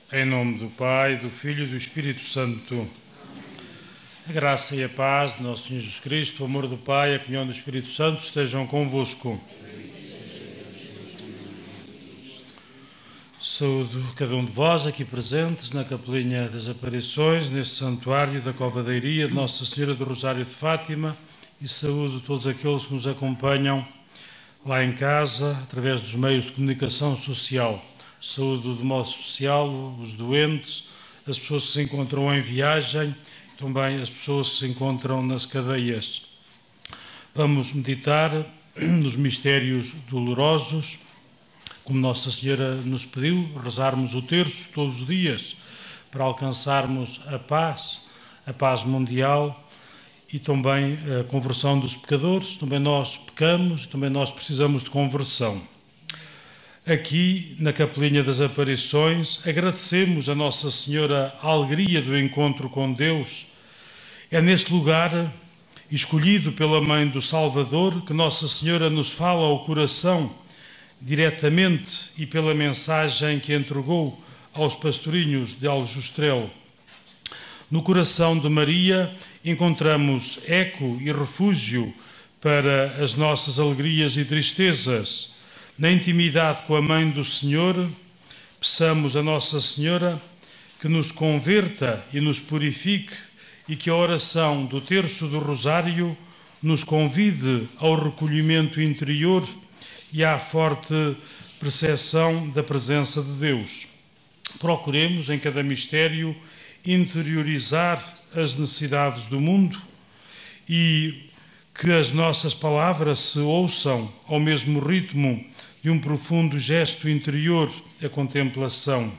Em nome do Pai, do Filho e do Espírito Santo. A graça e a paz de nosso Senhor Jesus Cristo, o amor do Pai e a comunhão do Espírito Santo estejam convosco. Saúdo cada um de vós aqui presentes na Capelinha das Aparições, neste santuário da Cova da Iria de Nossa Senhora do Rosário de Fátima, e saúdo todos aqueles que nos acompanham lá em casa, através dos meios de comunicação social. Saúdo de modo especial os doentes, as pessoas que se encontram em viagem, também as pessoas que se encontram nas cadeias. Vamos meditar nos mistérios dolorosos, como Nossa Senhora nos pediu, rezarmos o terço todos os dias para alcançarmos a paz mundial e também a conversão dos pecadores. Também nós pecamos, também nós precisamos de conversão. Aqui, na Capelinha das Aparições, agradecemos a Nossa Senhora a alegria do encontro com Deus. É neste lugar, escolhido pela Mãe do Salvador, que Nossa Senhora nos fala ao coração diretamente e pela mensagem que entregou aos pastorinhos de Aljustrel. No coração de Maria encontramos eco e refúgio para as nossas alegrias e tristezas. Na intimidade com a Mãe do Senhor, peçamos a Nossa Senhora que nos converta e nos purifique e que a oração do terço do Rosário nos convide ao recolhimento interior e à forte percepção da presença de Deus. Procuremos, em cada mistério, interiorizar as necessidades do mundo e que as nossas palavras se ouçam ao mesmo ritmo de um profundo gesto interior, a contemplação.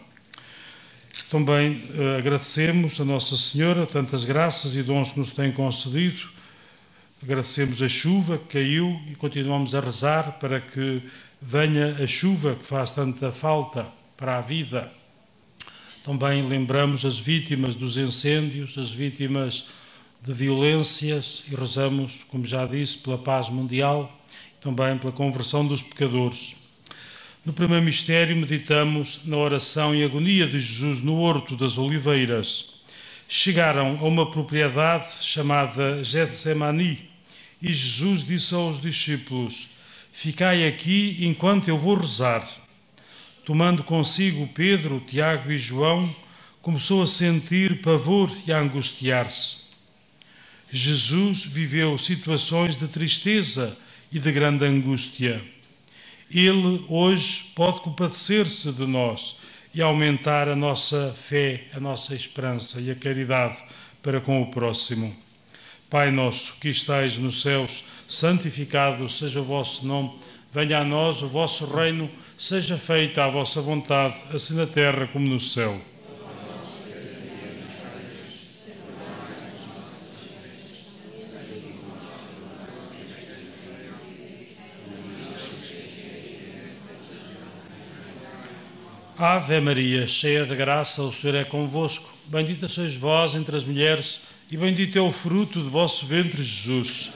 Também agradecemos a Nossa Senhora tantas graças e dons que nos tem concedido. Agradecemos a chuva que caiu e continuamos a rezar para que venha a chuva que faz tanta falta para a vida. Também lembramos as vítimas dos incêndios, as vítimas de violências e rezamos, como já disse, pela paz mundial e também pela conversão dos pecadores. No primeiro mistério meditamos na oração e agonia de Jesus no Horto das Oliveiras. Chegaram a uma propriedade chamada Getsemani e Jesus disse aos discípulos: "Ficai aqui enquanto eu vou rezar." Tomando consigo Pedro, Tiago e João, começou a sentir pavor e a angustiar-se. Jesus viveu situações de tristeza e de grande angústia. Ele hoje pode compadecer-se de nós e aumentar a nossa fé, a nossa esperança e a caridade para com o próximo. Pai nosso, que estais nos céus, santificado seja o vosso nome. Venha a nós o vosso reino, seja feita a vossa vontade, assim na terra como no céu. Ave Maria, cheia de graça, o Senhor é convosco. Bendita sois vós entre as mulheres, e bendito é o fruto de vosso ventre, Jesus.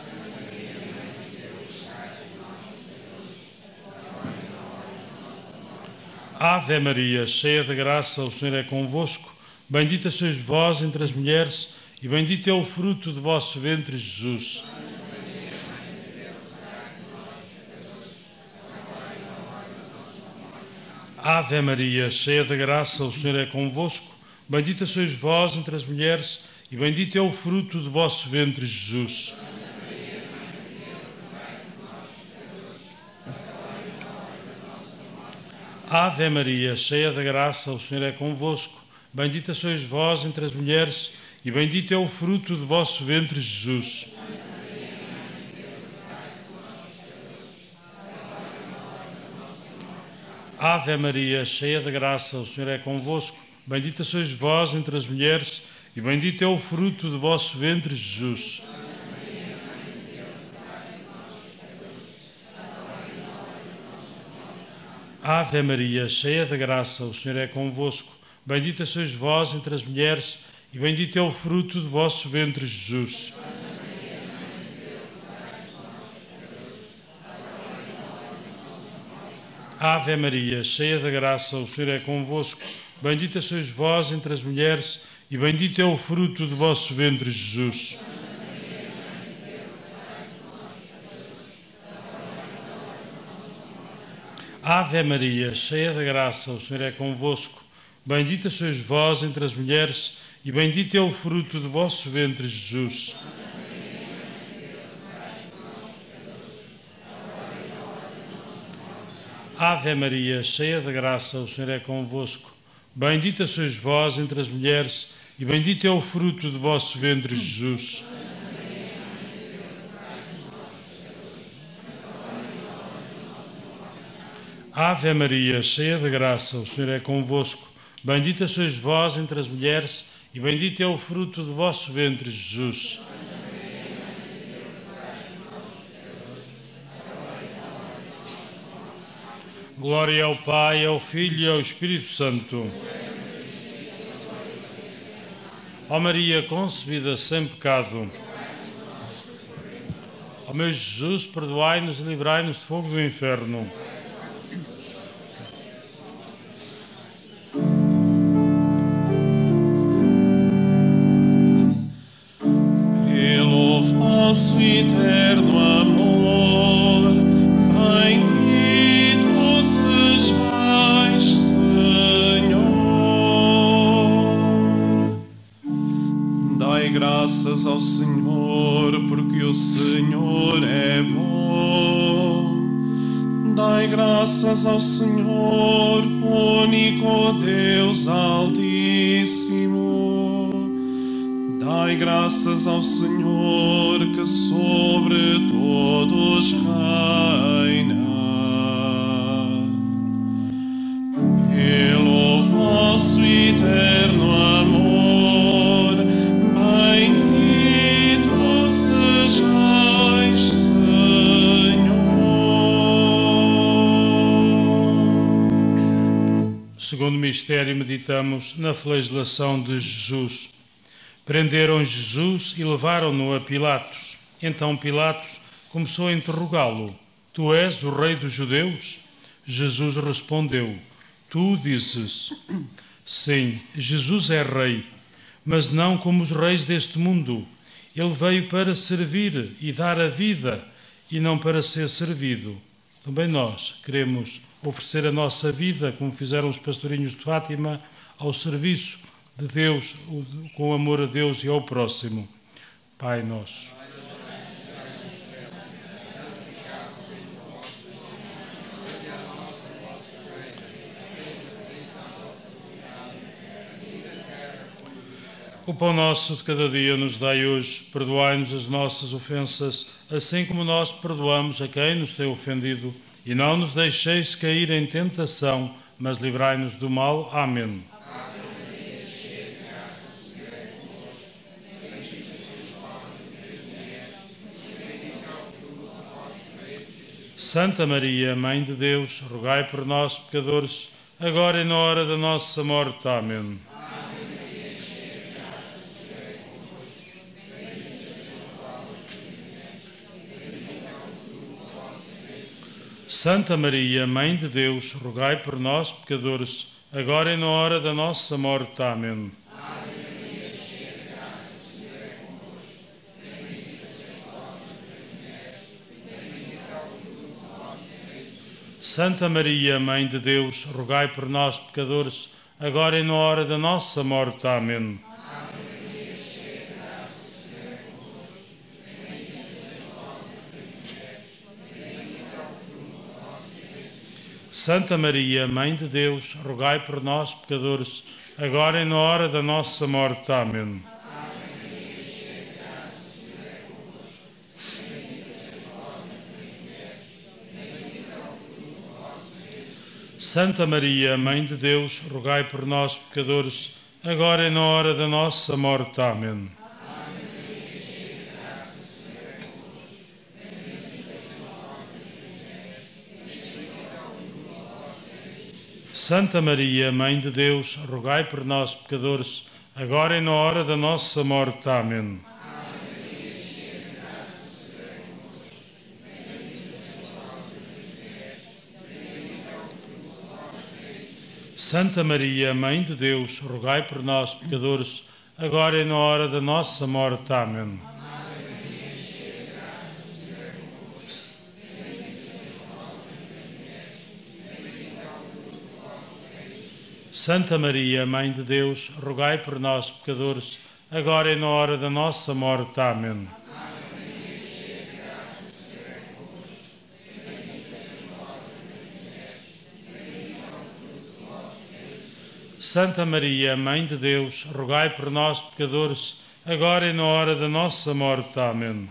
Ave Maria, cheia de graça, o Senhor é convosco. Bendita sois vós entre as mulheres, e bendito é o fruto de vosso ventre, Jesus. Ave Maria, cheia de graça, o Senhor é convosco. Bendita sois vós entre as mulheres, e bendito é o fruto de vosso ventre, Jesus. Ave Maria, cheia de graça, o Senhor é convosco. Bendita sois vós entre as mulheres, e bendito é o fruto de vosso ventre, Jesus. Ave Maria, cheia de graça, o Senhor é convosco. Bendita sois vós entre as mulheres, e bendito é o fruto de vosso ventre, Jesus. Ave Maria, cheia de graça, o Senhor é convosco. Bendita sois vós entre as mulheres, e bendito é o fruto de vosso ventre, Jesus. Ave Maria, cheia de graça, o Senhor é convosco. Bendita sois vós entre as mulheres, e bendito é o fruto do vosso ventre, Jesus. Ave Maria, cheia de graça, o Senhor é convosco. Bendita sois vós entre as mulheres, e bendito é o fruto do vosso ventre, Jesus. Ave Maria, cheia de graça, o Senhor é convosco. Bendita sois vós entre as mulheres, e bendito é o fruto do vosso ventre, Jesus. Ave Maria, cheia de graça, o Senhor é convosco. Bendita sois vós entre as mulheres, e bendito é o fruto do vosso ventre, Jesus. Glória ao Pai, ao Filho e ao Espírito Santo. Ó Maria, concebida sem pecado. Ó meu Jesus, perdoai-nos e livrai-nos de fogo do inferno. Pelo vosso eterno amor, bendito sejais, Senhor. Dai graças ao Senhor, porque o Senhor é bom. Dai graças ao Senhor, único Deus Altíssimo. Dai graças ao Senhor, que sobre todos reina. Pelo vosso eterno amor, bendito sejais, Senhor. Segundo mistério, meditamos na flagelação de Jesus. Prenderam Jesus e levaram-no a Pilatos. Então Pilatos começou a interrogá-lo. Tu és o rei dos judeus? Jesus respondeu. Tu dizes. Sim, Jesus é rei, mas não como os reis deste mundo. Ele veio para servir e dar a vida, e não para ser servido. Também nós queremos oferecer a nossa vida, como fizeram os pastorinhos de Fátima, ao serviço de Deus, com amor a Deus e ao próximo. Pai nosso. O pão nosso de cada dia nos dai hoje, perdoai-nos as nossas ofensas, assim como nós perdoamos a quem nos tem ofendido, e não nos deixeis cair em tentação, mas livrai-nos do mal. Amém. Santa Maria, Mãe de Deus, rogai por nós, pecadores, agora e na hora da nossa morte. Amém. Santa Maria, Mãe de Deus, rogai por nós, pecadores, agora e na hora da nossa morte. Amém. Santa Maria, Mãe de Deus, rogai por nós, pecadores, agora e na hora da nossa morte. Amém. Santa Maria, Mãe de Deus, rogai por nós, pecadores, agora e na hora da nossa morte. Amém. Santa Maria, Mãe de Deus, rogai por nós, pecadores, agora e na hora da nossa morte. Amém. Santa Maria, Mãe de Deus, rogai por nós, pecadores, agora e na hora da nossa morte. Amém. Santa Maria, Mãe de Deus, rogai por nós, pecadores, agora e na hora da nossa morte. Amém. Santa Maria, Mãe de Deus, rogai por nós, pecadores, agora e na hora da nossa morte. Amém. Santa Maria, Mãe de Deus, rogai por nós, pecadores, agora e na hora da nossa morte. Amém.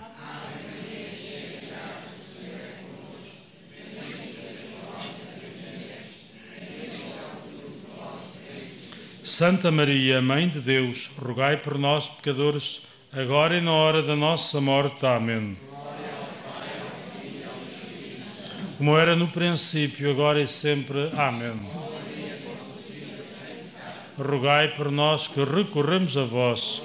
Santa Maria, Mãe de Deus, rogai por nós, pecadores, agora e na hora da nossa morte. Amém. Como era no princípio, agora e sempre. Amém. Rogai por nós que recorremos a vós.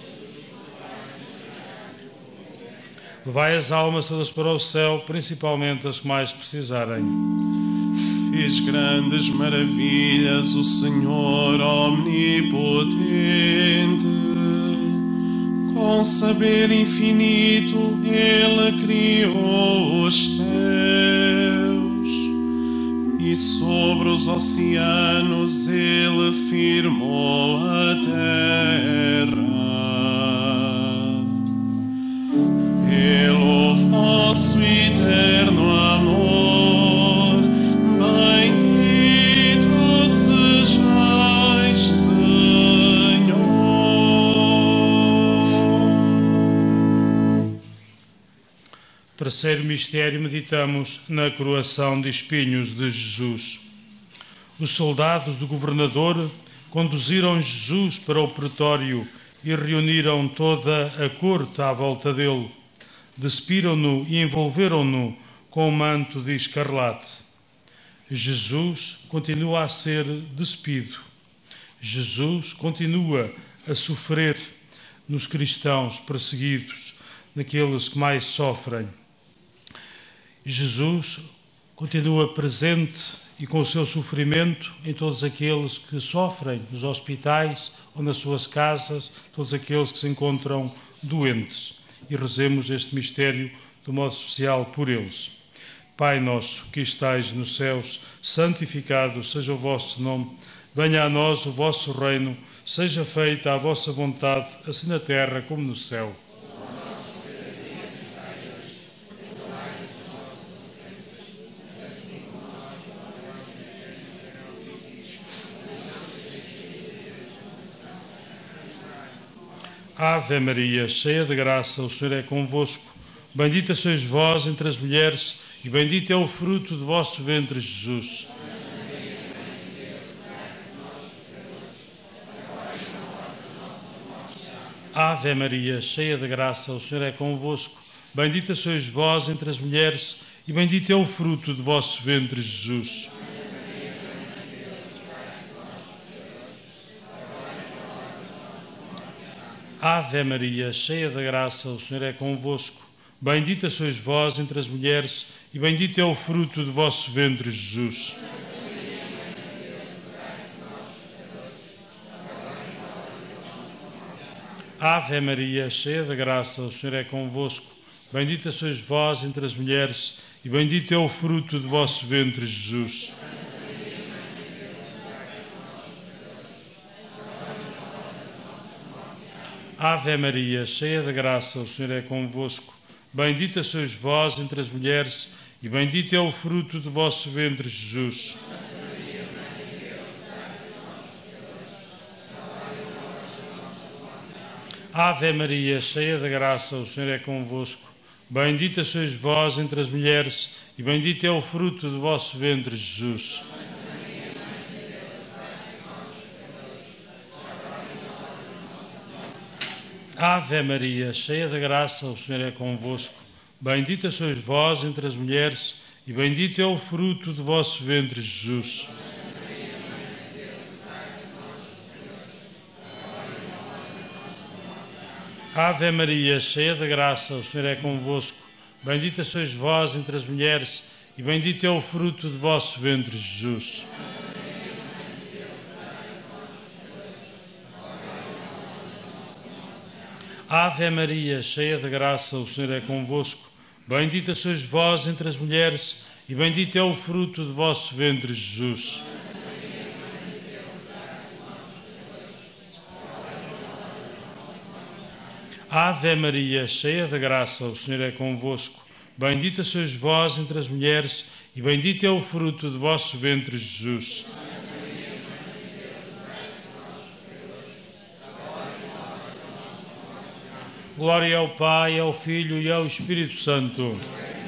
Levai as almas todas para o céu, principalmente as que mais precisarem. Fez grandes maravilhas o Senhor omnipotente, com saber infinito Ele criou os céus, e sobre os oceanos Ele firmou a terra. Pelo vosso eterno amor, bendito sejais, Senhor. Terceiro mistério, meditamos na coroação de espinhos de Jesus. Os soldados do governador conduziram Jesus para o pretório e reuniram toda a corte à volta dele. Despiram-no e envolveram-no com um manto de escarlate. Jesus continua a ser despido. Jesus continua a sofrer nos cristãos perseguidos, naqueles que mais sofrem. Jesus continua presente e com o seu sofrimento em todos aqueles que sofrem nos hospitais ou nas suas casas, todos aqueles que se encontram doentes. E rezemos este mistério de modo especial por eles. Pai nosso, que estais nos céus, santificado seja o vosso nome. Venha a nós o vosso reino, seja feita a vossa vontade, assim na terra como no céu. Ave Maria, cheia de graça, o Senhor é convosco. Bendita sois vós entre as mulheres, e bendito é o fruto de vosso ventre, Jesus. Ave Maria, cheia de graça, o Senhor é convosco. Bendita sois vós entre as mulheres, e bendito é o fruto de vosso ventre, Jesus. Ave Maria, cheia de graça, o Senhor é convosco. Bendita sois vós entre as mulheres, e bendito é o fruto de vosso ventre, Jesus. Ave Maria, cheia de graça, o Senhor é convosco. Bendita sois vós entre as mulheres, e bendito é o fruto de vosso ventre, Jesus. Ave Maria, cheia de graça, o Senhor é convosco. Bendita sois vós entre as mulheres, e bendito é o fruto de vosso ventre, Jesus. Ave Maria, cheia de graça, o Senhor é convosco. Bendita sois vós entre as mulheres, e bendito é o fruto de vosso ventre, Jesus. Ave Maria, cheia de graça, o Senhor é convosco. Bendita sois vós entre as mulheres, e bendito é o fruto de vosso ventre, Jesus. Ave Maria, cheia de graça, o Senhor é convosco. Bendita sois vós entre as mulheres, e bendito é o fruto de vosso ventre, Jesus. Ave Maria, cheia de graça, o Senhor é convosco. Bendita sois vós entre as mulheres, e bendito é o fruto de vosso ventre, Jesus. Ave Maria, cheia de graça, o Senhor é convosco. Bendita sois vós entre as mulheres, e bendito é o fruto de vosso ventre, Jesus. Glória ao Pai, ao Filho e ao Espírito Santo.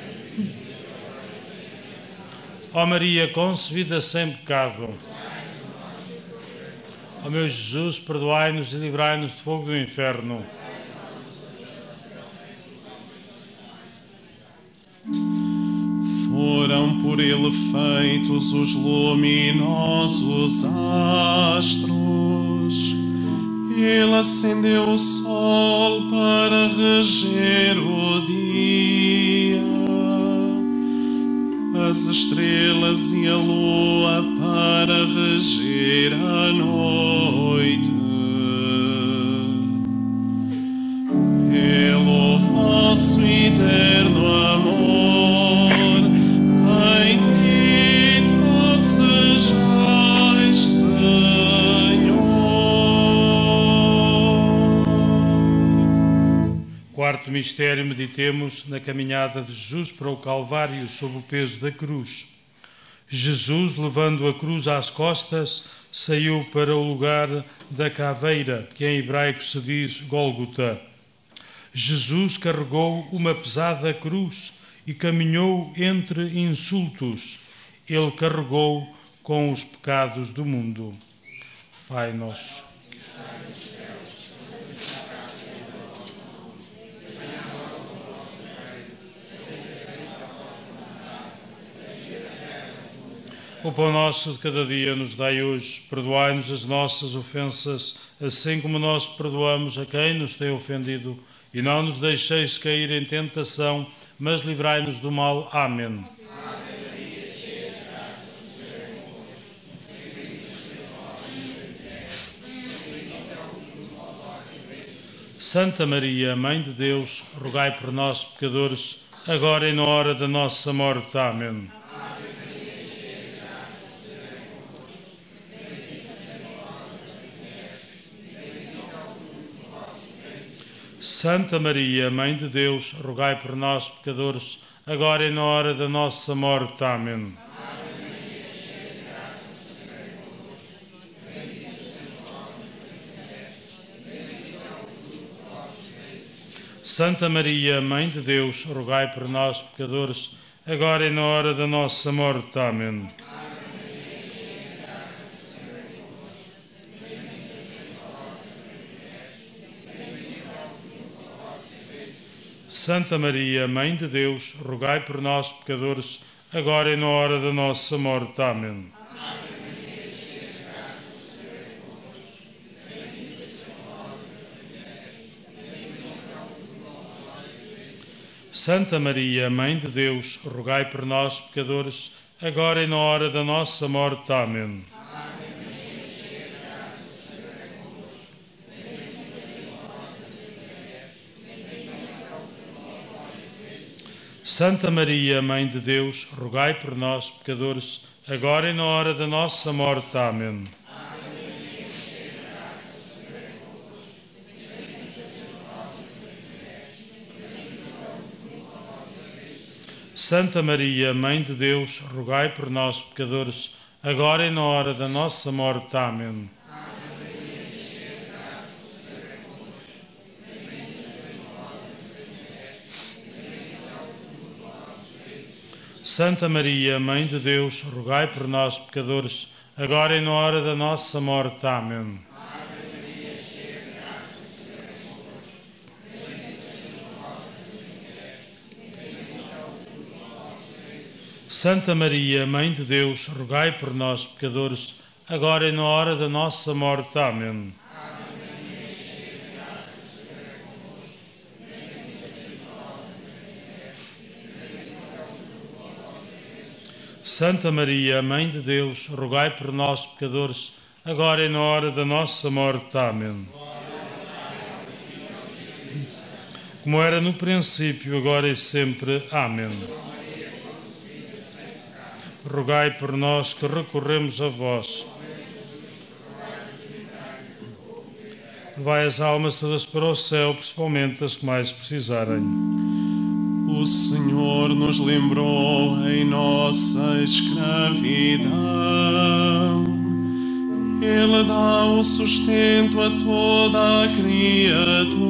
Ó Maria, concebida sem pecado. Ó meu Jesus, perdoai-nos e livrai-nos do fogo do inferno. Foram por ele feitos os luminosos astros. Ele acendeu o sol para reger o dia, as estrelas e a lua para reger a noite. Pelo vosso eterno amor, bendito sejais, Senhor. Quarto mistério, meditemos na caminhada de Jesus para o Calvário sob o peso da cruz. Jesus, levando a cruz às costas, saiu para o lugar da caveira, que em hebraico se diz Gólgota. Jesus carregou uma pesada cruz e caminhou entre insultos. Ele carregou com os pecados do mundo. Pai nosso. O pão nosso de cada dia nos dai hoje. Perdoai-nos as nossas ofensas, assim como nós perdoamos a quem nos tem ofendido. E não nos deixeis cair em tentação, mas livrai-nos do mal. Amém. Santa Maria, Mãe de Deus, rogai por nós, pecadores, agora e na hora da nossa morte. Amém. Santa Maria, Mãe de Deus, rogai por nós, pecadores, agora e na hora da nossa morte. Amém. Santa Maria, Mãe de Deus, rogai por nós, pecadores, agora e na hora da nossa morte. Amém. Santa Maria, Mãe de Deus, rogai por nós, pecadores, agora e na hora da nossa morte. Amém. Santa Maria, Mãe de Deus, rogai por nós, pecadores, agora e na hora da nossa morte. Amém. Santa Maria, Mãe de Deus, rogai por nós, pecadores, agora e na hora da nossa morte. Amém. Santa Maria, Mãe de Deus, rogai por nós, pecadores, agora e na hora da nossa morte. Amém. Santa Maria, Mãe de Deus, rogai por nós, pecadores, agora e na hora da nossa morte. Amém. Santa Maria, Mãe de Deus, rogai por nós, pecadores, agora e na hora da nossa morte. Amém. Santa Maria, Mãe de Deus, rogai por nós, pecadores, agora e na hora da nossa morte. Amém. como era no princípio, agora e sempre. Amém. Rogai por nós que recorremos a vós. Levai as almas todas para o céu, principalmente as que mais precisarem. O Senhor nos lembrou em nossa escravidão. Ele dá o sustento a toda a criatura.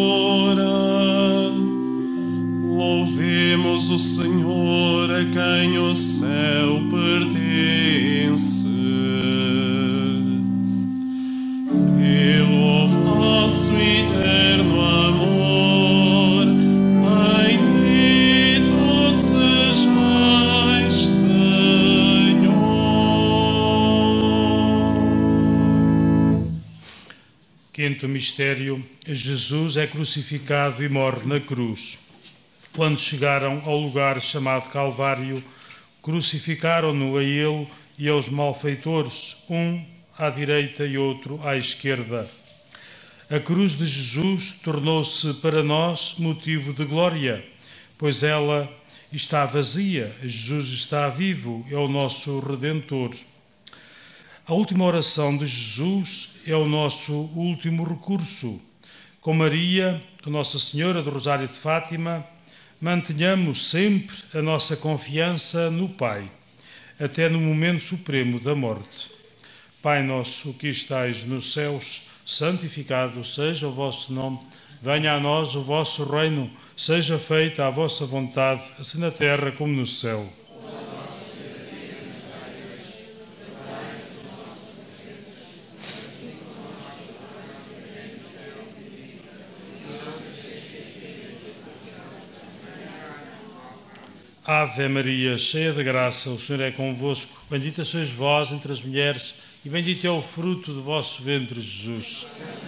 Louvemos o Senhor, a quem o céu pertence. Pelo vosso eterno amor, bendito sejais, Senhor. Quinto mistério: Jesus é crucificado e morre na cruz. Quando chegaram ao lugar chamado Calvário, crucificaram-no a ele e aos malfeitores, um à direita e outro à esquerda. A cruz de Jesus tornou-se para nós motivo de glória, pois ela está vazia, Jesus está vivo, é o nosso Redentor. A última oração de Jesus é o nosso último recurso. Com Maria, com Nossa Senhora do Rosário de Fátima, mantenhamos sempre a nossa confiança no Pai, até no momento supremo da morte. Pai nosso que estais nos céus, santificado seja o vosso nome. Venha a nós o vosso reino, seja feita a vossa vontade, assim na terra como no céu. Ave Maria, cheia de graça, o Senhor é convosco. Bendita sois vós entre as mulheres, e bendito é o fruto do vosso ventre, Jesus.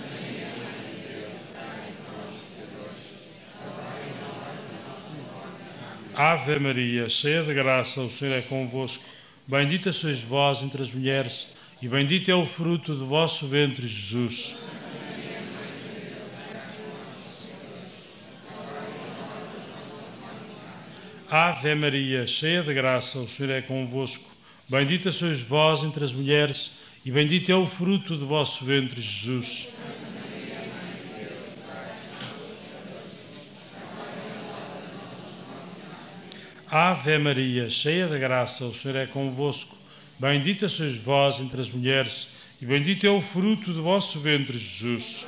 Ave Maria, cheia de graça, o Senhor é convosco. Bendita sois vós entre as mulheres, e bendito é o fruto do vosso ventre, Jesus. Ave Maria, cheia de graça, o Senhor é convosco. Bendita sois vós entre as mulheres, e bendito é o fruto do vosso ventre, Jesus. Ave Maria, cheia de graça, o Senhor é convosco. Bendita sois vós entre as mulheres, e bendito é o fruto do vosso ventre, Jesus.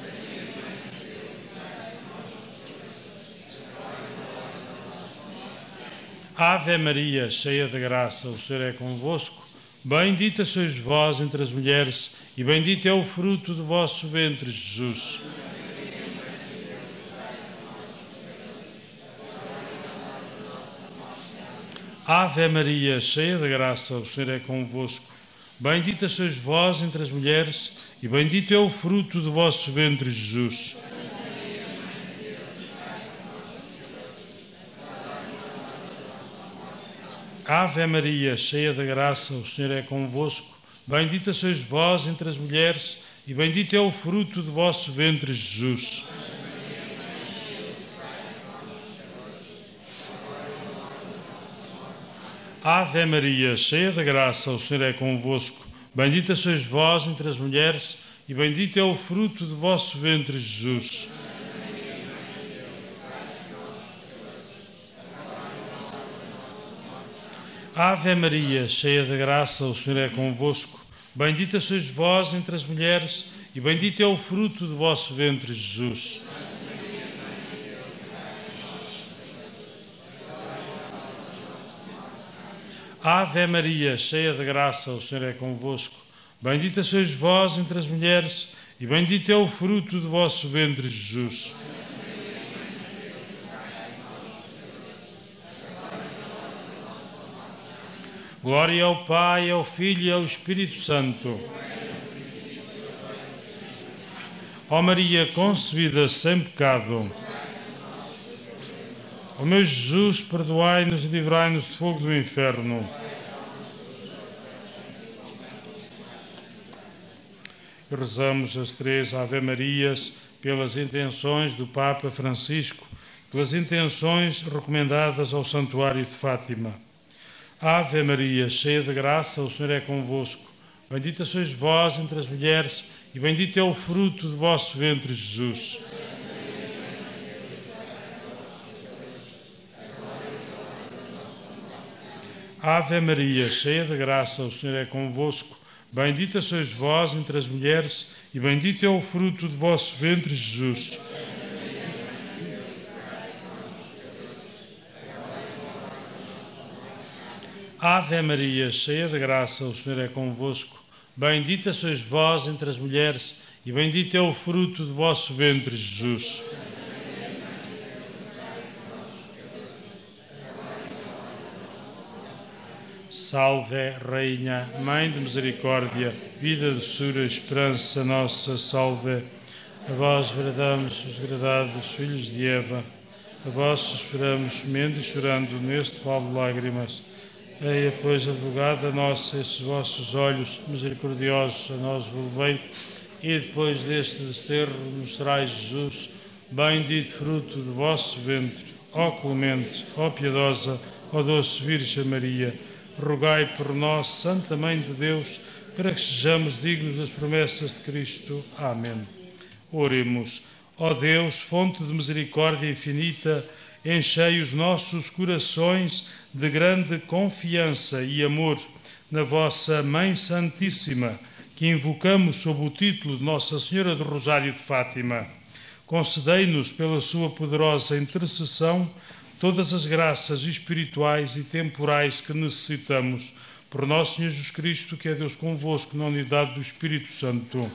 Ave Maria, cheia de graça, o Senhor é convosco. Bendita sois vós entre as mulheres, e bendito é o fruto do vosso ventre, Jesus. Ave Maria, cheia de graça, o Senhor é convosco. Bendita sois vós entre as mulheres, e bendito é o fruto do vosso ventre, Jesus. Ave Maria, cheia de graça, o Senhor é convosco. Bendita sois vós entre as mulheres, e bendito é o fruto do vosso ventre, Jesus. Ave Maria, cheia de graça, o Senhor é convosco. Bendita sois vós entre as mulheres, e bendito é o fruto do vosso ventre, Jesus. Ave Maria, cheia de graça, o Senhor é convosco. Bendita sois vós entre as mulheres, e bendito é o fruto do vosso ventre, Jesus. Ave Maria, cheia de graça, o Senhor é convosco. Bendita sois vós entre as mulheres, e bendito é o fruto do vosso ventre, Jesus. Glória ao Pai, ao Filho e ao Espírito Santo. Ó Maria concebida sem pecado, ó meu Jesus, perdoai-nos e livrai-nos do fogo do inferno. E rezamos as três Ave Marias, pelas intenções do Papa Francisco, pelas intenções recomendadas ao Santuário de Fátima. Ave Maria, cheia de graça, o Senhor é convosco. Bendita sois vós entre as mulheres, e bendito é o fruto do vosso ventre, Jesus. Ave Maria, cheia de graça, o Senhor é convosco. Bendita sois vós entre as mulheres, e bendito é o fruto do vosso ventre, Jesus. Ave Maria, cheia de graça, o Senhor é convosco. Bendita sois vós entre as mulheres, e bendito é o fruto do vosso ventre, Jesus. Salve, Rainha, Mãe de Misericórdia, vida, doçura, esperança nossa, salve. A vós bradamos, os degradados filhos de Eva, a vós suspiramos, gemendo e chorando, neste vale de lágrimas. Eia, pois, advogada nossa, esses vossos olhos misericordiosos a nós volvei, e depois deste desterro mostrai Jesus, bendito fruto do vosso ventre. Ó clemente, ó piedosa, ó doce Virgem Maria, rogai por nós, Santa Mãe de Deus, para que sejamos dignos das promessas de Cristo. Amém. Oremos. Ó Deus, fonte de misericórdia infinita, enchei os nossos corações de grande confiança e amor na vossa Mãe Santíssima, que invocamos sob o título de Nossa Senhora do Rosário de Fátima. Concedei-nos, pela sua poderosa intercessão, todas as graças espirituais e temporais que necessitamos. Por nosso Senhor Jesus Cristo, que é Deus convosco, na unidade do Espírito Santo.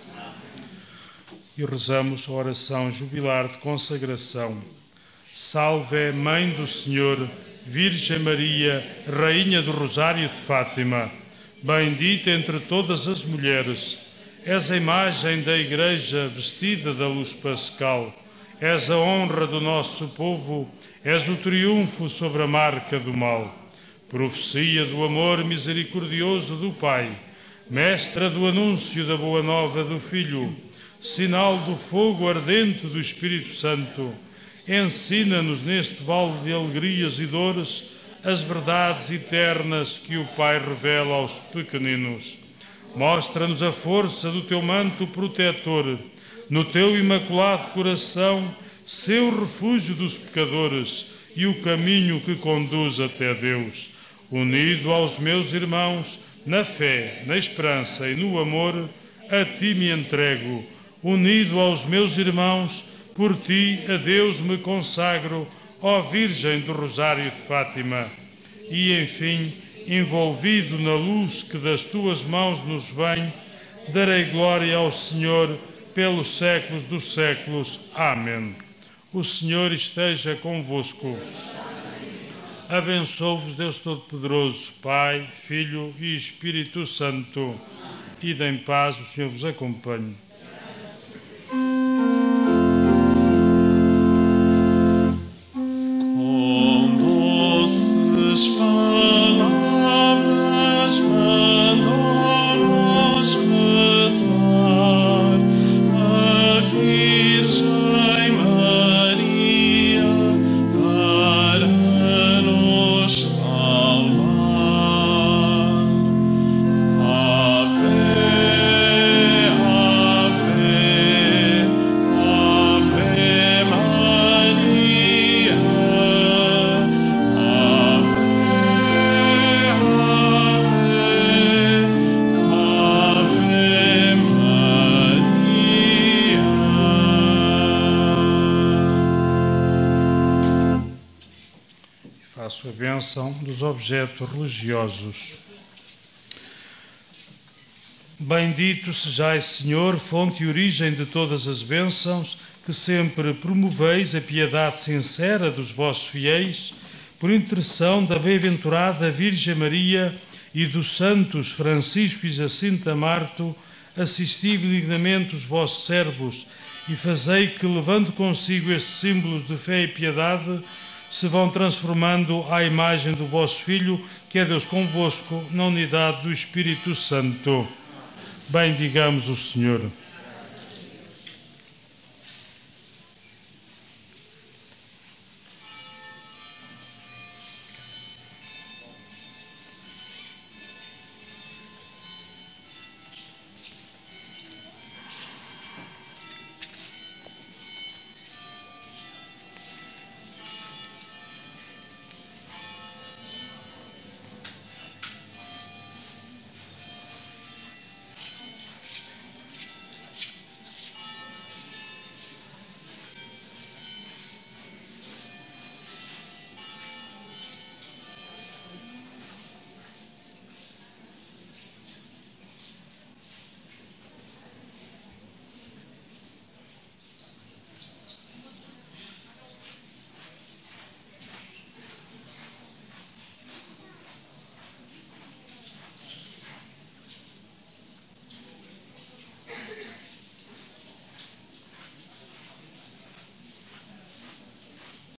E rezamos a oração jubilar de consagração. Salve, Mãe do Senhor, Virgem Maria, Rainha do Rosário de Fátima, bendita entre todas as mulheres, és a imagem da Igreja vestida da luz pascal, és a honra do nosso povo, és o triunfo sobre a marca do mal, profecia do amor misericordioso do Pai, mestra do anúncio da boa nova do Filho, sinal do fogo ardente do Espírito Santo. Ensina-nos neste vale de alegrias e dores as verdades eternas que o Pai revela aos pequeninos. Mostra-nos a força do teu manto protetor, no teu imaculado coração, seu refúgio dos pecadores e o caminho que conduz até Deus. Unido aos meus irmãos, na fé, na esperança e no amor, a ti me entrego. Unido aos meus irmãos, por ti a Deus me consagro, ó Virgem do Rosário de Fátima. E, enfim, envolvido na luz que das tuas mãos nos vem, darei glória ao Senhor pelos séculos dos séculos. Amém. O Senhor esteja convosco. Abençoe-vos Deus Todo-Poderoso, Pai, Filho e Espírito Santo. Ide em paz, o Senhor vos acompanhe. Palavras mandou-nos rezar a Virgem Maria para nos salvar. Ave, Ave, Ave Maria. Faço a bênção dos objetos religiosos. Bendito sejais, Senhor, fonte e origem de todas as bênçãos, que sempre promoveis a piedade sincera dos vossos fiéis, por intercessão da bem-aventurada Virgem Maria e dos santos Francisco e Jacinta Marto, assisti benignamente os vossos servos e fazei que, levando consigo estes símbolos de fé e piedade, se vão transformando à imagem do vosso Filho, que é Deus convosco, na unidade do Espírito Santo. Bendigamos o Senhor.